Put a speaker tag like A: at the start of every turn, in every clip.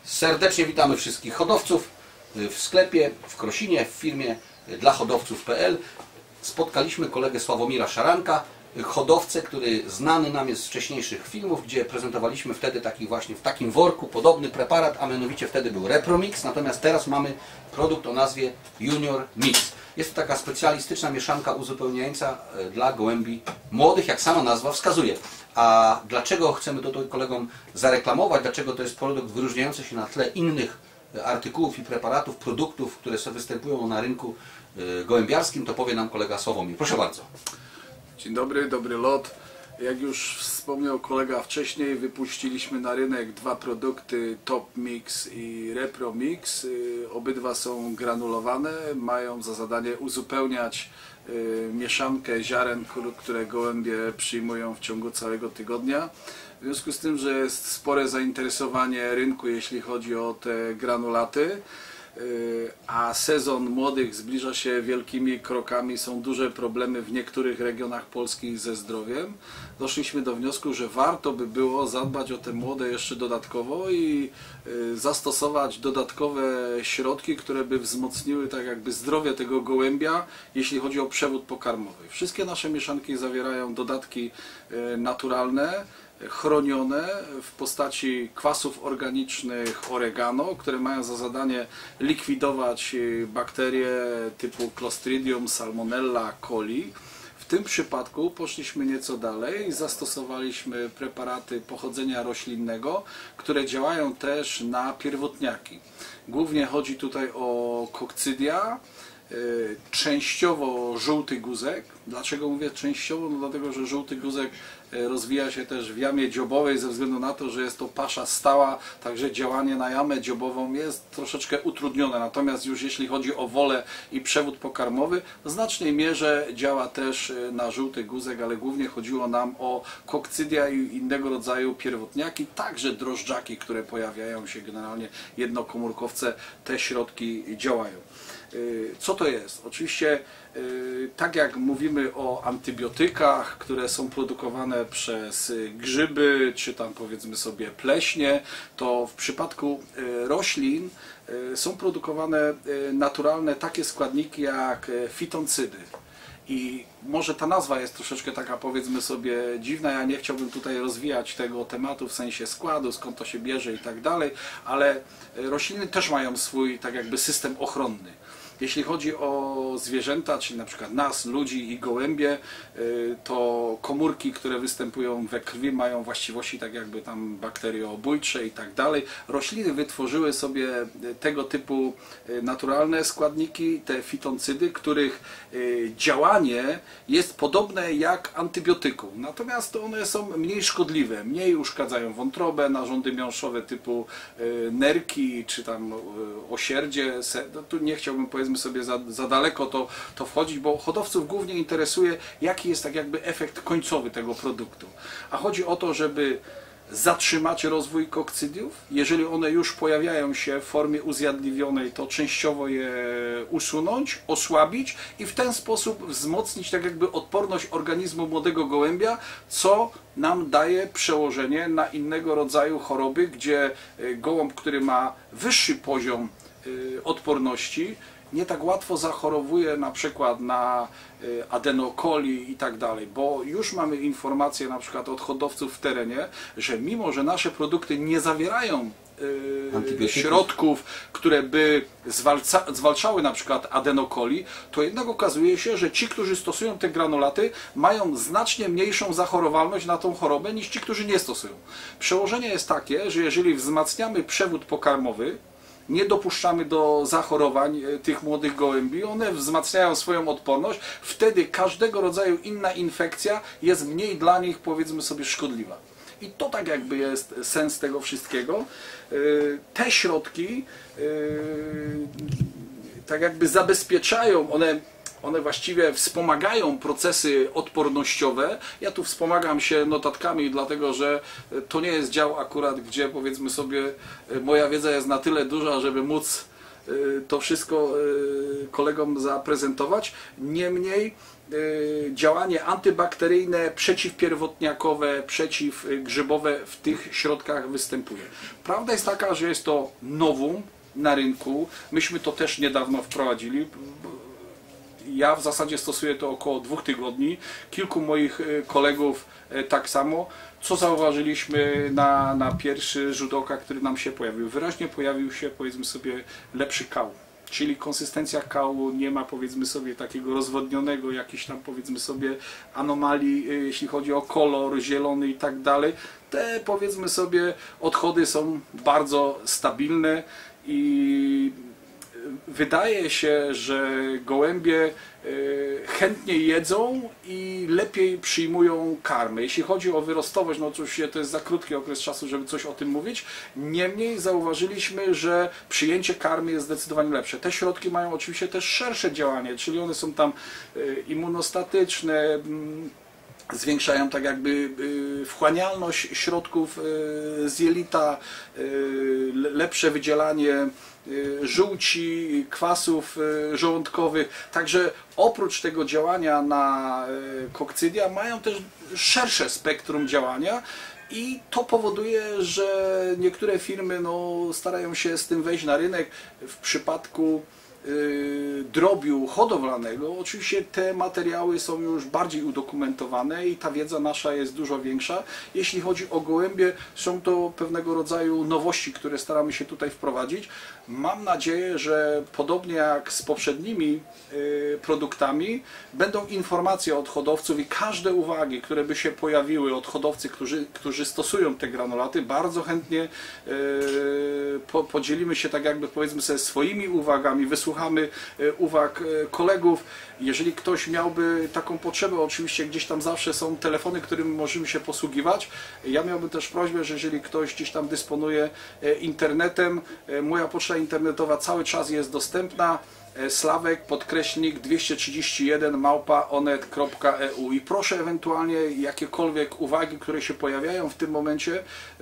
A: Serdecznie witamy wszystkich hodowców w sklepie, w Krosinie, w firmie dla hodowców.pl. Spotkaliśmy kolegę Sławomira Szaranka, hodowcę, który znany nam jest z wcześniejszych filmów, gdzie prezentowaliśmy wtedy taki właśnie w takim worku podobny preparat, a mianowicie wtedy był Repromix, natomiast teraz mamy produkt o nazwie Junior Mix. Jest to taka specjalistyczna mieszanka uzupełniająca dla gołębi młodych, jak sama nazwa wskazuje. A dlaczego chcemy to kolegom zareklamować, dlaczego to jest produkt wyróżniający się na tle innych artykułów i preparatów, produktów, które sobie występują na rynku gołębiarskim, to powie nam kolega Sławomir. Proszę bardzo.
B: Dzień dobry, dobry lot. Jak już wspomniał kolega wcześniej, wypuściliśmy na rynek dwa produkty Top Mix i Repro Mix. Obydwa są granulowane, mają za zadanie uzupełniać mieszankę ziaren, które gołębie przyjmują w ciągu całego tygodnia. W związku z tym, że jest spore zainteresowanie rynku, jeśli chodzi o te granulaty, a sezon młodych zbliża się wielkimi krokami, są duże problemy w niektórych regionach Polski ze zdrowiem, doszliśmy do wniosku, że warto by było zadbać o te młode jeszcze dodatkowo i zastosować dodatkowe środki, które by wzmocniły tak jakby zdrowie tego gołębia, jeśli chodzi o przewód pokarmowy. Wszystkie nasze mieszanki zawierają dodatki naturalne, chronione w postaci kwasów organicznych oregano, które mają za zadanie likwidować bakterie typu Clostridium, Salmonella, coli. W tym przypadku poszliśmy nieco dalej i zastosowaliśmy preparaty pochodzenia roślinnego, które działają też na pierwotniaki. Głównie chodzi tutaj o kokcydia, częściowo żółty guzek. Dlaczego mówię częściowo? No dlatego, że żółty guzek rozwija się też w jamie dziobowej ze względu na to, że jest to pasza stała, także działanie na jamę dziobową jest troszeczkę utrudnione. Natomiast już jeśli chodzi o wolę i przewód pokarmowy, w znacznej mierze działa też na żółty guzek, ale głównie chodziło nam o kokcydia i innego rodzaju pierwotniaki, także drożdżaki, które pojawiają się generalnie jednokomórkowce, te środki działają. Co to jest? Oczywiście tak jak mówimy o antybiotykach, które są produkowane przez grzyby, czy tam powiedzmy sobie pleśnie, to w przypadku roślin są produkowane naturalne takie składniki jak fitoncydy. I może ta nazwa jest troszeczkę taka, powiedzmy sobie, dziwna, ja nie chciałbym tutaj rozwijać tego tematu w sensie składu, skąd to się bierze i tak dalej, ale rośliny też mają swój tak jakby system ochronny. Jeśli chodzi o zwierzęta, czyli na przykład nas, ludzi i gołębie, to komórki, które występują we krwi, mają właściwości tak jakby tam bakteriobójcze i tak dalej. Rośliny wytworzyły sobie tego typu naturalne składniki, te fitoncydy, których działanie jest podobne jak antybiotyku. Natomiast one są mniej szkodliwe, mniej uszkadzają wątrobę, narządy miąższowe typu nerki czy tam osierdzie. No, tu nie chciałbym powiedzmy sobie za daleko to wchodzić, bo hodowców głównie interesuje, jaki jest tak jakby efekt końcowy tego produktu. A chodzi o to, żeby zatrzymać rozwój kokcydiów. Jeżeli one już pojawiają się w formie uzjadliwionej, to częściowo je usunąć, osłabić i w ten sposób wzmocnić tak jakby odporność organizmu młodego gołębia, co nam daje przełożenie na innego rodzaju choroby, gdzie gołąb, który ma wyższy poziom odporności, nie tak łatwo zachorowuje na przykład na adenokoli i tak dalej, bo już mamy informacje na przykład od hodowców w terenie, że mimo, że nasze produkty nie zawierają środków, które by zwalczały na przykład adenokoli, to jednak okazuje się, że ci, którzy stosują te granulaty, mają znacznie mniejszą zachorowalność na tą chorobę niż ci, którzy nie stosują. Przełożenie jest takie, że jeżeli wzmacniamy przewód pokarmowy, nie dopuszczamy do zachorowań tych młodych gołębi, one wzmacniają swoją odporność, wtedy każdego rodzaju inna infekcja jest mniej dla nich, powiedzmy sobie, szkodliwa. I to tak jakby jest sens tego wszystkiego. Te środki tak jakby zabezpieczają, one właściwie wspomagają procesy odpornościowe. Ja tu wspomagam się notatkami, dlatego że to nie jest dział akurat, gdzie powiedzmy sobie moja wiedza jest na tyle duża, żeby móc to wszystko kolegom zaprezentować. Niemniej działanie antybakteryjne, przeciwpierwotniakowe, przeciwgrzybowe w tych środkach występuje. Prawda jest taka, że jest to nowum na rynku. Myśmy to też niedawno wprowadzili. Ja w zasadzie stosuję to około 2 tygodni. Kilku moich kolegów tak samo. Co zauważyliśmy na pierwszy rzut oka, który nam się pojawił? Wyraźnie pojawił się, powiedzmy sobie, lepszy kał. Czyli konsystencja kału nie ma, powiedzmy sobie, takiego rozwodnionego, jakichś tam, powiedzmy sobie, anomalii, jeśli chodzi o kolor, zielony i tak dalej. Te, powiedzmy sobie, odchody są bardzo stabilne i wydaje się, że gołębie chętnie jedzą i lepiej przyjmują karmy. Jeśli chodzi o wyrostowość, no oczywiście to jest za krótki okres czasu, żeby coś o tym mówić. Niemniej zauważyliśmy, że przyjęcie karmy jest zdecydowanie lepsze. Te środki mają oczywiście też szersze działanie, czyli one są tam immunostatyczne, zwiększają tak jakby wchłanialność środków z jelita, lepsze wydzielanie żółci, kwasów żołądkowych. Także oprócz tego działania na kokcydia mają też szersze spektrum działania i to powoduje, że niektóre firmy starają się z tym wejść na rynek. W przypadku drobiu hodowlanego oczywiście te materiały są już bardziej udokumentowane i ta wiedza nasza jest dużo większa. Jeśli chodzi o gołębie, są to pewnego rodzaju nowości, które staramy się tutaj wprowadzić. Mam nadzieję, że podobnie jak z poprzednimi produktami, będą informacje od hodowców i każde uwagi, które by się pojawiły od hodowcy, którzy stosują te granulaty, bardzo chętnie podzielimy się, tak jakby, powiedzmy sobie, swoimi uwagami, wysłuchamy uwag kolegów. Jeżeli ktoś miałby taką potrzebę, oczywiście gdzieś tam zawsze są telefony, którymi możemy się posługiwać. Ja miałbym też prośbę, że jeżeli ktoś gdzieś tam dysponuje internetem, moja poczta internetowa cały czas jest dostępna. Sławek231@onet.eu i proszę ewentualnie jakiekolwiek uwagi, które się pojawiają w tym momencie,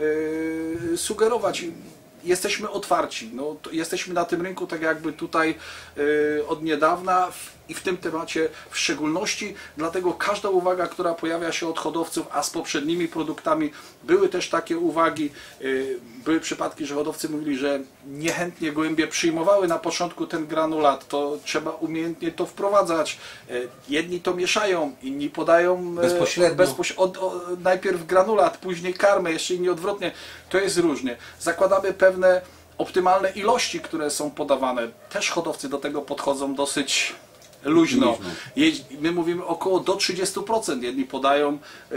B: sugerować. Jesteśmy otwarci, jesteśmy na tym rynku tak jakby tutaj od niedawna i w tym temacie w szczególności, dlatego każda uwaga, która pojawia się od hodowców, a z poprzednimi produktami były też takie uwagi, były przypadki, że hodowcy mówili, że niechętnie gołębie przyjmowały na początku ten granulat, to trzeba umiejętnie to wprowadzać. Jedni to mieszają, inni podają
A: bezpośrednio.
B: Najpierw granulat, później karmę, jeszcze inni odwrotnie. To jest różnie. Zakładamy pewne optymalne ilości, które są podawane. Też hodowcy do tego podchodzą dosyć luźno. My mówimy około do 30%, jedni podają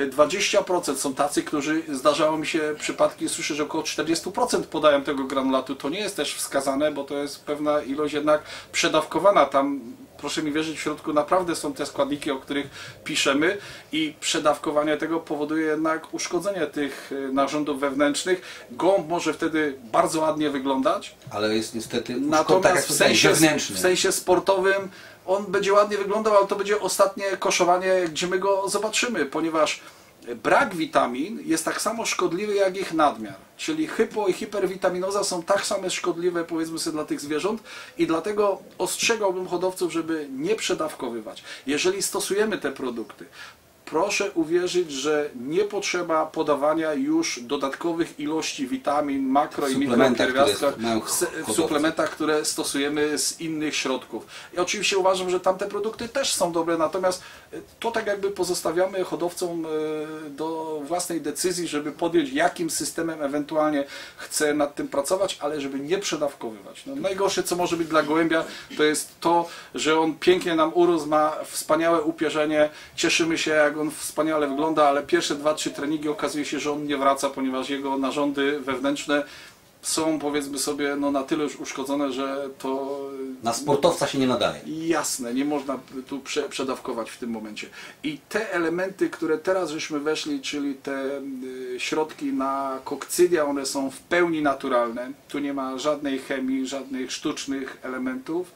B: 20%, są tacy, którzy, zdarzało mi się przypadki, słyszę, że około 40% podają tego granulatu. To nie jest też wskazane, bo to jest pewna ilość jednak przedawkowana. Tam, proszę mi wierzyć, w środku naprawdę są te składniki, o których piszemy i przedawkowanie tego powoduje jednak uszkodzenie tych narządów wewnętrznych. Gołąb może wtedy bardzo ładnie wyglądać,
A: ale jest niestety
B: natomiast w sensie sportowym on będzie ładnie wyglądał, ale to będzie ostatnie koszowanie, gdzie my go zobaczymy, ponieważ brak witamin jest tak samo szkodliwy jak ich nadmiar. Czyli hypo- i hiperwitaminoza są tak samo szkodliwe, powiedzmy sobie, dla tych zwierząt i dlatego ostrzegałbym hodowców, żeby nie przedawkowywać. Jeżeli stosujemy te produkty, proszę uwierzyć, że nie potrzeba podawania już dodatkowych ilości witamin, makro i mikropierwiastkach w suplementach, które stosujemy z innych środków. I oczywiście uważam, że tamte produkty też są dobre, natomiast to tak jakby pozostawiamy hodowcom do własnej decyzji, żeby podjąć, jakim systemem ewentualnie chce nad tym pracować, ale żeby nie przedawkowywać. Najgorsze, co może być dla gołębia, to jest to, że on pięknie nam urósł, ma wspaniałe upierzenie, cieszymy się, jak on wspaniale wygląda, ale pierwsze 2-3 treningi okazuje się, że on nie wraca, ponieważ jego narządy wewnętrzne są, powiedzmy sobie, na tyle już uszkodzone, że to...
A: Na sportowca się nie nadaje.
B: Jasne, nie można tu przedawkować w tym momencie. I te elementy, które teraz żeśmy weszli, czyli te środki na kokcydia, one są w pełni naturalne. Tu nie ma żadnej chemii, żadnych sztucznych elementów.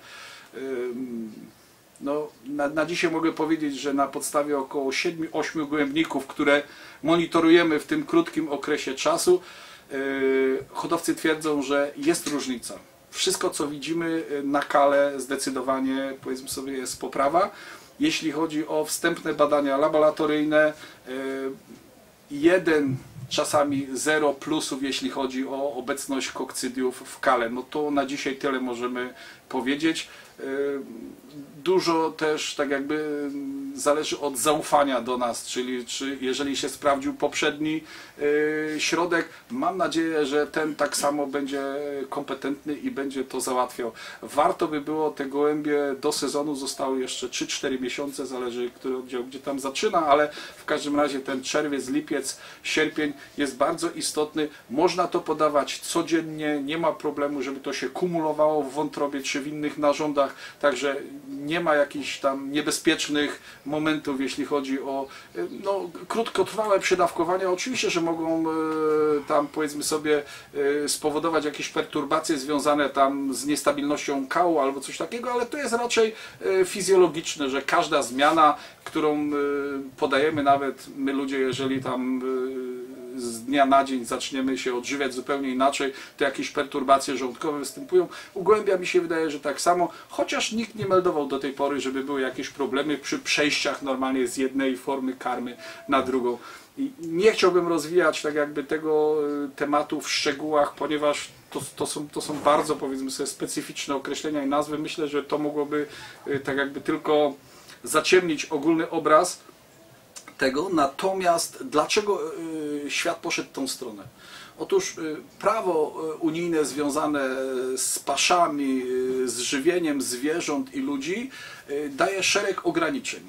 B: Na dzisiaj mogę powiedzieć, że na podstawie około 7-8 gołębników, które monitorujemy w tym krótkim okresie czasu, hodowcy twierdzą, że jest różnica. Wszystko, co widzimy na kale, zdecydowanie, powiedzmy sobie, jest poprawa. jeśli chodzi o wstępne badania laboratoryjne, 1, czasami 0 plusów, jeśli chodzi o obecność kokcydiów w kale. No to na dzisiaj tyle możemy powiedzieć. Dużo też tak jakby zależy od zaufania do nas, czyli czy jeżeli się sprawdził poprzedni środek, mam nadzieję, że ten tak samo będzie kompetentny i będzie to załatwiał. Warto by było te gołębie do sezonu, zostały jeszcze 3-4 miesiące, zależy który oddział gdzie tam zaczyna, ale w każdym razie ten czerwiec, lipiec, sierpień jest bardzo istotny. Można to podawać codziennie, nie ma problemu, żeby to się kumulowało w wątrobie czy w innych narządach, także nie ma jakichś tam niebezpiecznych momentów, jeśli chodzi o no, krótkotrwałe przedawkowania. Oczywiście, że mogą tam powiedzmy sobie spowodować jakieś perturbacje związane tam z niestabilnością kału albo coś takiego, ale to jest raczej fizjologiczne, że każda zmiana, którą podajemy nawet my ludzie, jeżeli tam z dnia na dzień zaczniemy się odżywiać zupełnie inaczej, to jakieś perturbacje żołądkowe występują. U gołębia mi się wydaje, że tak samo, chociaż nikt nie meldował do tej pory, żeby były jakieś problemy przy przejściach normalnie z jednej formy karmy na drugą. I nie chciałbym rozwijać tak jakby tego tematu w szczegółach, ponieważ to są bardzo, powiedzmy sobie, specyficzne określenia i nazwy. Myślę, że to mogłoby tak jakby tylko zaciemnić ogólny obraz tego. Natomiast dlaczego świat poszedł w tą stronę? Otóż prawo unijne związane z paszami, z żywieniem zwierząt i ludzi daje szereg ograniczeń.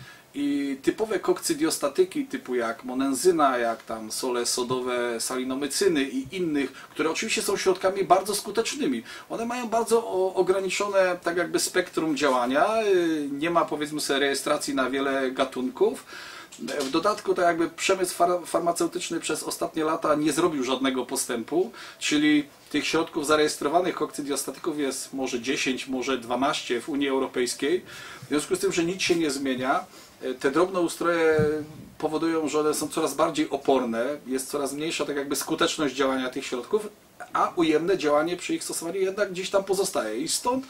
B: I typowe kokcydiostatyki typu jak monenzyna, jak tam sole sodowe, salinomycyny i innych, które oczywiście są środkami bardzo skutecznymi. One mają bardzo ograniczone tak jakby spektrum działania, nie ma powiedzmy sobie rejestracji na wiele gatunków. W dodatku to jakby przemysł farmaceutyczny przez ostatnie lata nie zrobił żadnego postępu, czyli tych środków zarejestrowanych kokcydiostatyków jest może 10, może 12 w Unii Europejskiej. W związku z tym, że nic się nie zmienia, te drobnoustroje powodują, że one są coraz bardziej oporne, jest coraz mniejsza tak jakby skuteczność działania tych środków, a ujemne działanie przy ich stosowaniu jednak gdzieś tam pozostaje. I stąd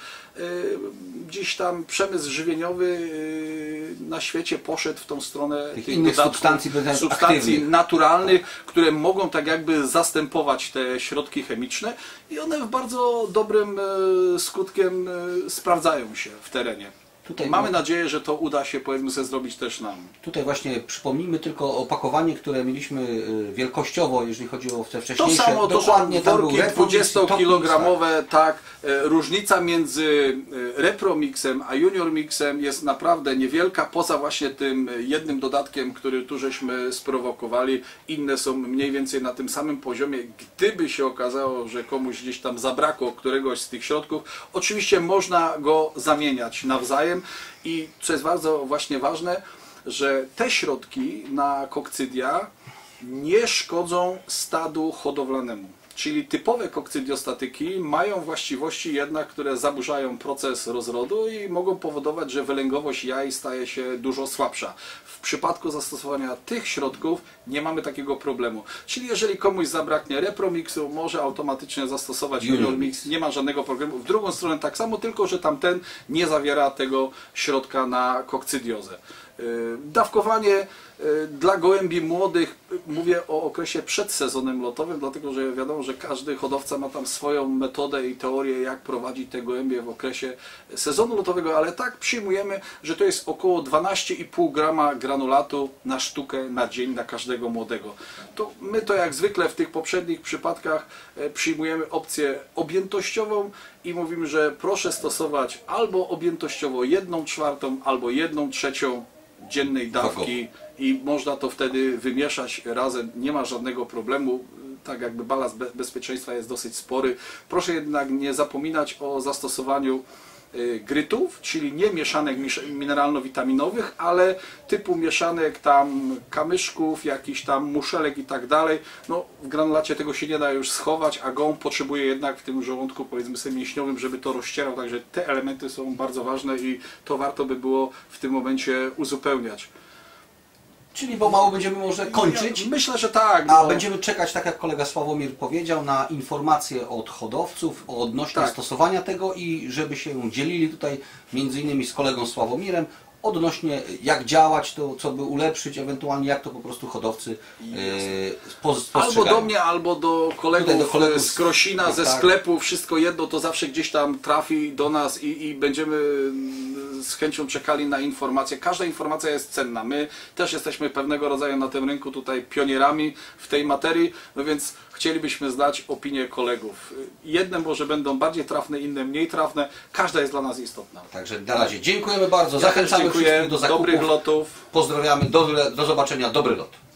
B: gdzieś tam przemysł żywieniowy na świecie poszedł w tą stronę tych
A: innych
B: substancji naturalnych, które mogą tak jakby zastępować te środki chemiczne i one w bardzo dobrym skutkiem sprawdzają się w terenie. Mamy nadzieję, że to uda się, powiedzmy sobie, zrobić też nam.
A: Tutaj właśnie przypomnijmy tylko opakowanie, które mieliśmy wielkościowo, jeżeli chodzi o te wcześniejsze.
B: To samo, dokładnie, to są worki 20-kilogramowe, tak. Różnica między Repromixem a Junior Mixem jest naprawdę niewielka, poza właśnie tym jednym dodatkiem, który tu żeśmy sprowokowali. Inne są mniej więcej na tym samym poziomie. Gdyby się okazało, że komuś gdzieś tam zabrakło któregoś z tych środków, oczywiście można go zamieniać nawzajem. I co jest bardzo właśnie ważne, że te środki na kokcydia nie szkodzą stadu hodowlanemu. Czyli typowe kokcydiostatyki mają właściwości jednak, które zaburzają proces rozrodu i mogą powodować, że wylęgowość jaj staje się dużo słabsza. W przypadku zastosowania tych środków nie mamy takiego problemu. Czyli jeżeli komuś zabraknie Repromixu, może automatycznie zastosować Junior Mix, nie ma żadnego problemu. W drugą stronę tak samo, tylko że tamten nie zawiera tego środka na kokcydiozę. Dawkowanie dla gołębi młodych, mówię o okresie przed sezonem lotowym, dlatego że wiadomo, że każdy hodowca ma tam swoją metodę i teorię, jak prowadzić te gołębie w okresie sezonu lotowego, ale tak przyjmujemy, że to jest około 12,5 grama granulatu na sztukę na dzień na każdego młodego. To my to jak zwykle w tych poprzednich przypadkach przyjmujemy opcję objętościową i mówimy, że proszę stosować albo objętościowo 1/4 albo 1/3 dziennej dawki i można to wtedy wymieszać razem, nie ma żadnego problemu, tak jakby balans bezpieczeństwa jest dosyć spory. Proszę jednak nie zapominać o zastosowaniu grytów, czyli nie mieszanek mineralno-witaminowych, ale typu mieszanek tam kamyszków, jakichś tam muszelek i tak dalej. No, w granulacie tego się nie da już schować, a gołąb potrzebuje jednak w tym żołądku, powiedzmy sobie, mięśniowym, żeby to rozcierał, także te elementy są bardzo ważne i to warto by było w tym momencie uzupełniać.
A: Czyli pomału będziemy może kończyć.
B: Myślę, że tak.
A: A będziemy czekać, tak jak kolega Sławomir powiedział, na informacje od hodowców odnośnie stosowania tego i żeby się dzielili tutaj między innymi z kolegą Sławomirem odnośnie jak działać, to co by ulepszyć, ewentualnie jak to po prostu hodowcy postrzegają.
B: Albo do mnie, albo do kolegów z Krosina, ze sklepu, wszystko jedno, to zawsze gdzieś tam trafi do nas i będziemy z chęcią czekali na informacje. Każda informacja jest cenna. My też jesteśmy pewnego rodzaju na tym rynku tutaj pionierami w tej materii, no więc chcielibyśmy znać opinię kolegów. Jedne może będą bardziej trafne, inne mniej trafne. Każda jest dla nas istotna.
A: Także na razie dziękujemy bardzo. Zachęcamy wszystkich do zakupów.
B: Dobrych lotów.
A: Pozdrawiamy. Do zobaczenia. Dobry lot.